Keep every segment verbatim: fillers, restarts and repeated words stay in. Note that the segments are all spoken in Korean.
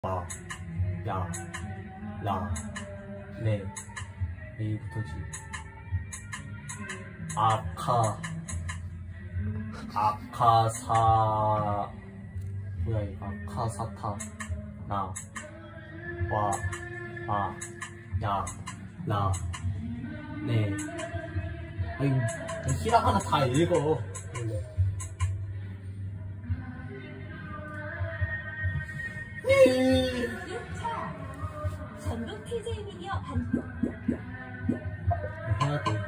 마, 야, 라, 네, A부터지. 아카, 아카사, 뭐야 이거, 아카사타, 나, 와, 아, 야, 라, 네. 아유, 히라가나 다 읽어. 원래. 차 전국 티제이 미디어 반 해야 돼.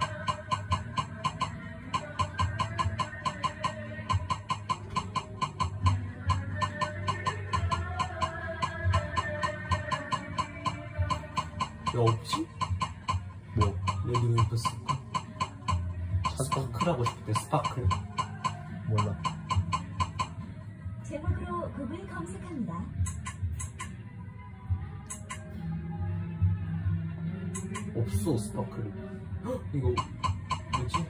왜 없지? 뭐? 레드윈터 스파? 스파클 하고 싶대, 스파클. 몰라. 제목으로 구글 검색합니다. 없어, 스파클. 헉, 이거 뭐지?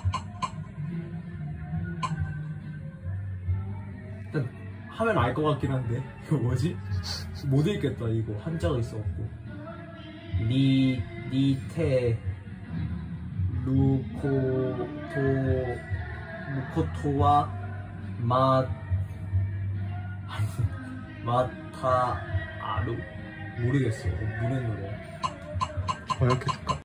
일단 하면 알 것 같긴 한데 이거 뭐지? 못 읽겠다. 이거 한자가 있어갖고 리, 리테 루코토 루코토와 마 아니 마타아루 모르겠어. 무슨 노래? 번역해줄까?